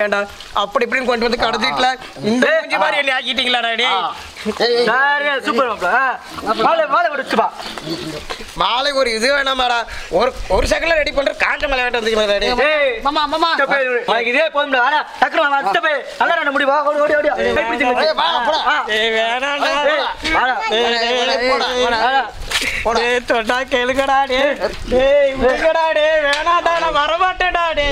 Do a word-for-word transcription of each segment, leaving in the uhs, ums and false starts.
அப்படி இப்படின்னு கொண்டு வந்து கடத்திட்டுல இந்த மூஞ்சி மாதிரி என்ன ஆக்கிட்டீங்களா மாலை ஒரு இது வேணாமாடா ஒரு ஒரு செகண்ட்ல ரெடி பண்ற காஞ்ச மலை வேண்டாம் இதே போதும் முடிவா தொட்டா கேளுக்கடா டே டே வேணாடா நான் வரமாட்டேடா டே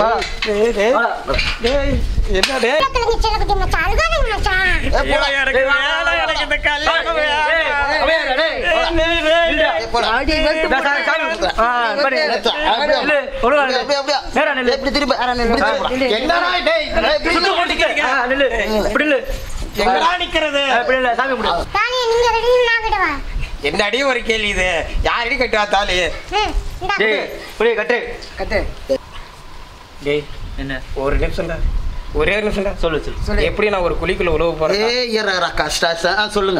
என்ன டே எனக்கு வேலை எனக்கு இந்த கல்யாணம் என்ன அடி ஒரு கேள்வி இது யாரடி கட்டுவா தாலி கட்டு கட்டு என்ன ஒரு நிமிஷம் தான் ஒரே நிமிஷம் தான் சொல்லு சொல்லு எப்படி நான் ஒரு குழிக்குள்ள உழவு போறேன் கஷ்டம் சொல்லுங்க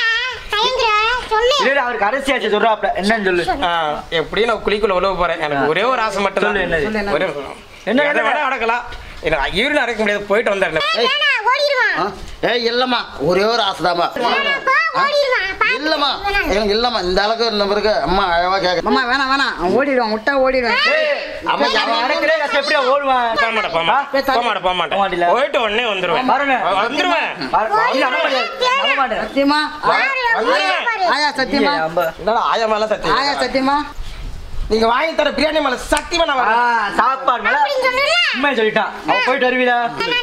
அவருக்கு அரசியாச்சு சொல்றாப்ல என்னன்னு சொல்லு எப்படி நான் குழிக்குள்ள உழவு போறேன் எனக்கு ஒரே ஒரு ஆசை மட்டும் தான் ஒரே என்ன வேணா நடக்கலாம் யூரின் அரைக்க முடியாது போயிட்டு வந்தாருல ஏய் இல்லம்மா ஒரே ஒரு ஆசைதாம்மா இல்லம்மா எனக்கு இல்லம்மா இந்த அளவுக்கு இருந்த பிறகு அம்மா அழவா கேட்க அம்மா வேணாம் வேணாம் அவன் ஓடிடுவான் முட்டா ஓடிடுவான் அம்மா அவன் அடக்கறே கஷ்டம் எப்படியா ஓடுவான் போக மாட்டேன் போக மாட்டேன் போக மாட்டேன் போயிட்டு உடனே வந்துருவேன் வந்துருவேன் சத்தியமா ஆயா சத்தியமா என்னடா ஆயா மேல சத்தியம் ஆயா சத்தியமா நீங்க வாங்கி தர பிரியாணி மேல சத்தியமா நான் வரேன் சாப்பாடு மேல உண்மை சொல்லிட்டான் அவன் போயிட்டு வருவீடா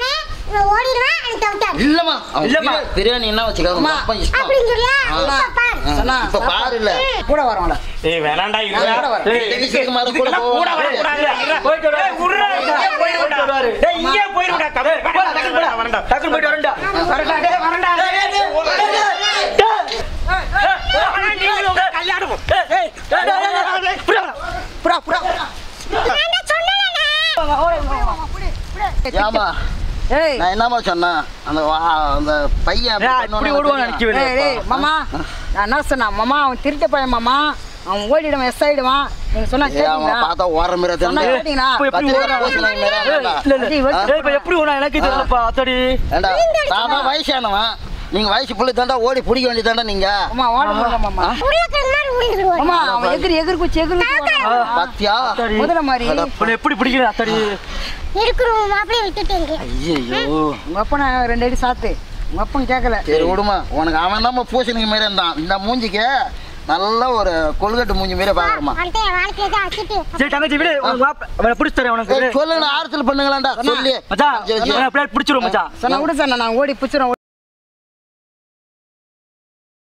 இல்லம்மா இல்லம்மா பிரியாணி என்ன வச்சுக்கோங்க அப்பா இஷ்டம் இப்ப பாரு இல்ல கூட வரவங்கள ஏய் வேணாம்டா இல்ல இதுக்கு மேல கூட கூட வர கூடாது போயிட்டு வர உடுறா போயிட்டு வர டேய் இங்க போயிடுடா கதை வரடா டக்கு போயிட்டு வரடா வரடா டேய் வரடா கல்யாணம் ஏய் புரா புரா புரா நான் சொன்னேனே ஏய் நான் என்னமா சொன்னேன் அந்த அந்த பையன் இப்படி ஓடுவான்னு நினைக்கவே டேய் மாமா நான் என்ன சொன்னா மாமா அவன் திருட்ட பையன் மாமா அவன் ஓடிடுவான் எஸ் ஆயிடுவான் நீங்க சொன்னா கேட்டீங்களா பார்த்தா ஓர மேல சொன்னா கேட்டீங்களா எப்படி ஓடுனா எனக்கு தெரியலப்பா அத்தடி ஏண்டா நான் தான் வயசானவன் நீங்க வயசு புள்ளி தாண்டா ஓடி பிடிக்க வேண்டியதாண்டா நீங்க அம்மா ஓட முடியல மாமா அம்மா அவன் எகிரி எகிரி குச்சி எகிரி பாத்தியா முதல்ல மாதிரி எப்படி பிடிக்கிற அத்தடி இருக்குறோம் மாப்ளே விட்டுட்டேங்க ஐயோ உங்க அப்பா ரெண்டு அடி சாத்து உங்க அப்பா கேட்கல சரி விடுமா உனக்கு அவன் தான் பூசணிக்கு மாதிரி இருந்தான் இந்த மூஞ்சிக்கு நல்ல ஒரு கொள்கட்டு மூஞ்சி மாதிரி பாக்குறமா சரி தங்கச்சி விடு அவனை பிடிச்சு தரேன் உனக்கு சொல்லுங்க ஆறுதல் பண்ணுங்களாண்டா சொல்லி மச்சான் பிடிச்சிரும் மச்சான் சொன்னா கூட சொன்னா நான் ஓடி பிடிச்சிரும்